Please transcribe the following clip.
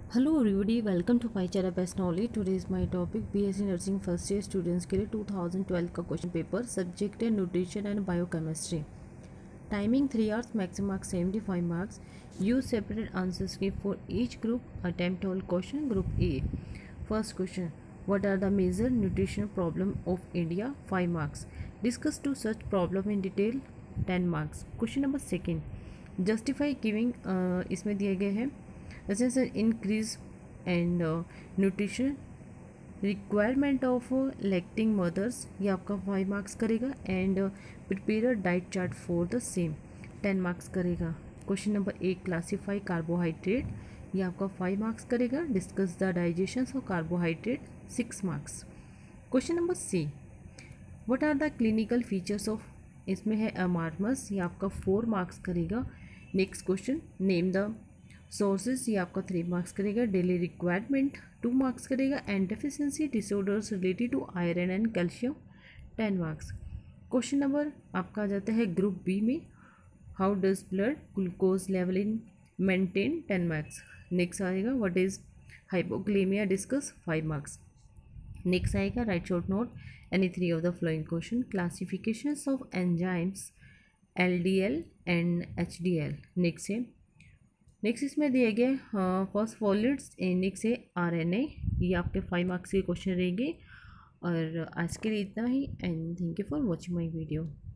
Hello everybody, welcome to my channel best knowledge. Today is my topic BSc nursing first year students के लिए 2012 का question paper. Subject है nutrition and biochemistry. Timing 3 hours, maximum marks 75 marks. Use separate answer script for each group. Attempt all question. Group A. First question, what are the major nutrition problem of India? 5 marks. Discuss two such problem in detail. 10 marks. Question number second, justify giving इसमें दिए गए हैं जैसे increase and nutrition requirement of lactating mothers, ये आपका 5 marks करेगा। And prepare a diet chart for the same, 10 marks करेगा। Question number 8, classify carbohydrate, ये आपका 5 मार्क्स करेगा। Discuss the digestion of carbohydrate, 6 marks. Question number C, what are the clinical features of, इसमें है marasmus, ये आपका 4 marks करेगा। Next question, name the sources, ये आपका 3 मार्क्स करेगा। डेली रिक्वायरमेंट 2 मार्क्स करेगा। And deficiency disorders related to iron and calcium, 10 marks. Question number आपका आ जाता है ग्रुप बी में, how does blood glucose level in maintain, 10 marks. Next आएगा what is hypokalaemia, discuss, 5 marks. Next आएगा write short note any 3 of the following question. Classifications of enzymes, LDL and HDL। Next इसमें दिए गए phospholipids, next है RNA। ये आपके 5 marks के question रहेंगे। और आज के लिए इतना ही, and thank you for watching my video.